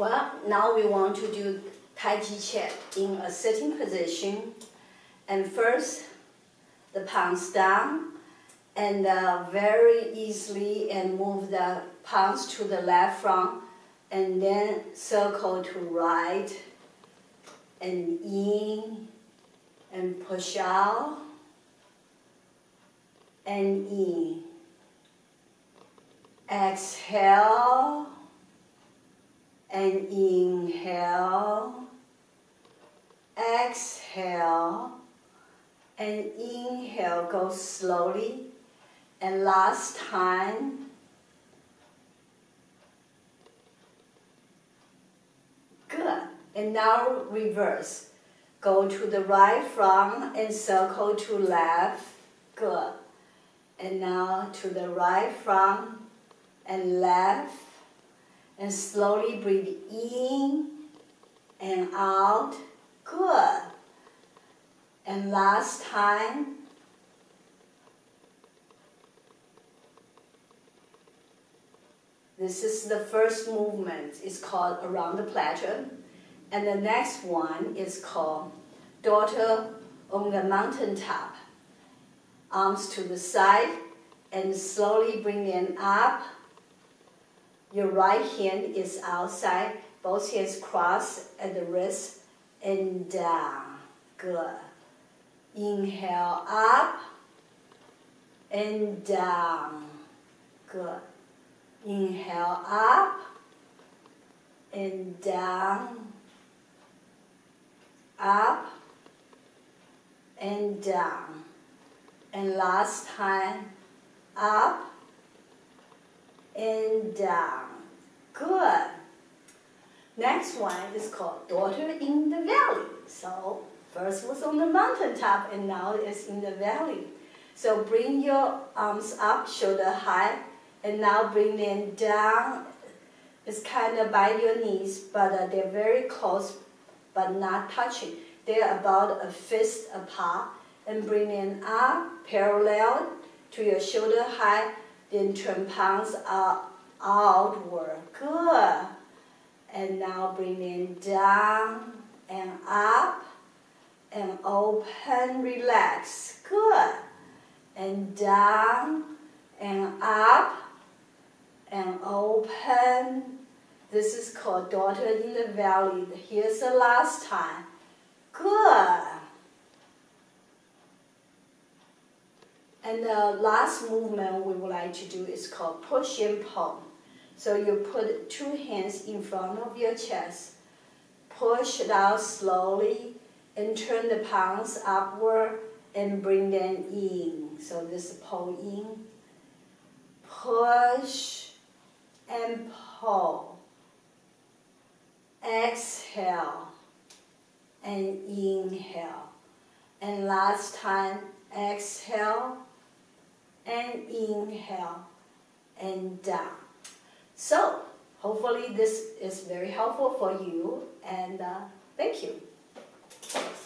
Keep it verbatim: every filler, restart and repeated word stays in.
Well, now we want to do Tai Chi Chuan in a sitting position. And first, the palms down, and uh, very easily and move the palms to the left front, and then circle to right, and in, and push out, and in. Exhale, and inhale, exhale, and inhale, go slowly, and last time. Good, and now reverse. Go to the right front and circle to left, good. And now to the right front and left, and slowly breathe in and out, good. And last time. This is the first movement. It's called around the plateau. And the next one is called daughter on the mountaintop. Arms to the side and slowly bring them up. Your right hand is outside. Both hands cross at the wrist and down. Good. Inhale up and down. Good. Inhale up and down. Up and down. And last time, up and down. Good. Next one is called daughter in the valley. So first was on the mountaintop and now it's in the valley. So bring your arms up, shoulder high, and now bring them down. It's kind of by your knees, but uh, they're very close, but not touching. They're about a fist apart. And bring them up, parallel to your shoulder height. Then turn palms out, outward. Good. And now bring them down and up and open, relax. Good. And down and up and open. This is called daughter in the valley. Here's the last time. Good. And the last movement we would like to do is called push and pull. So you put two hands in front of your chest, push it out slowly, and turn the palms upward and bring them in. So this is pull in, push and pull. Exhale and inhale. And last time, exhale and inhale and down. So hopefully this is very helpful for you, and uh, thank you.